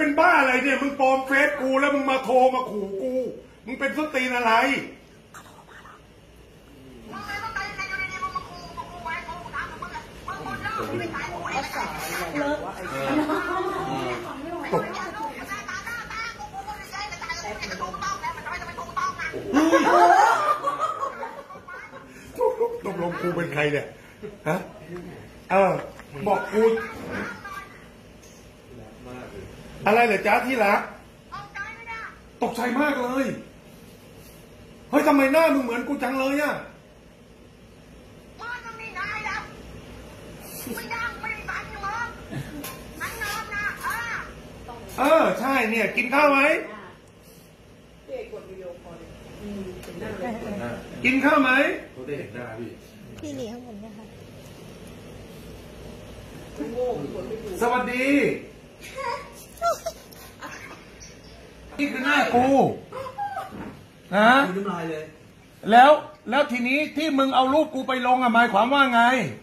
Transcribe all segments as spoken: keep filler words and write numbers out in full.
เป็นบ้าอะไรเนี่ยมึงปลอมเฟซกูแล้วมึงมาโทรมาขู่กูมึงเป็นสตีนอะไรตกตกลงกูเป็นใครเนี่ยฮะเออบอกกูอะไรเหรอจ๊ะที่รักตกใจมากเลยเฮ้ยทำไมหน้ามึงเหมือนกูจังเลยอะเออใช่เนี่ยกินข้าวไหมกินข้าวไหมเขาได้เห็นหน้าพี่พี่เลี้ยงผมนะคะสวัสดีนี่คือหน้ากูนะแล้วแล้วทีนี้ที่มึงเอารูปกูไปลงอะหมายความว่าไง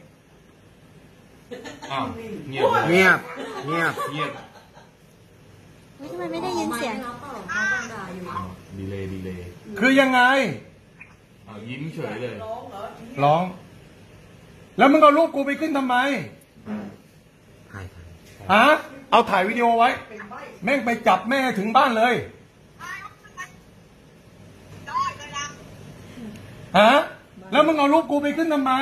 อ้าวเงียบเงียบเงียบเงียบทำไมไม่ได้ยินเสียงดีเลยดีเลยคือยังไงยิ้มเฉยเลยร้องแล้วมึงเอารูปกูไปขึ้นทำไมฮะเอาถ่ายวิดีโอไว้แม่งไปจับแม่ถึงบ้านเลยฮะแล้วมึงเอารูปกูไปขึ้นทำไม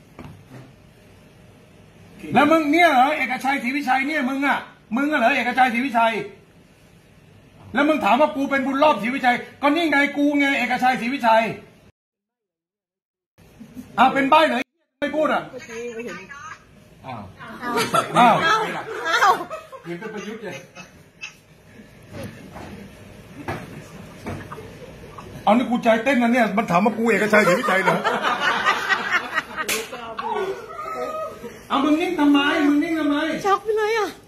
แล้วมึงเนี่ยเหรอเอกชัยศรีวิชัยเนี่ยมึงอ่ะมึงเหรอเอกชัยศรีวิชัยแล้วมึงถามว่ากูเป็นบุญรอบศรีวิชัยก็นี่ไงกูไงเอกชัยศรีวิชัยอ้าวเป็นใบ้เหรอไม่พูดอ่ะอ้าวอ้าวอ้าวเห็นเป็นประยุทธ์เลยเอานี่กูใจเต้นนะเนี่ยมันถามว่ากูเอกชัยศรีวิชัยเหรอเอามึงนิ่งทำไมมึงนิ่งทำไมช็อกไปเลยอ่ะ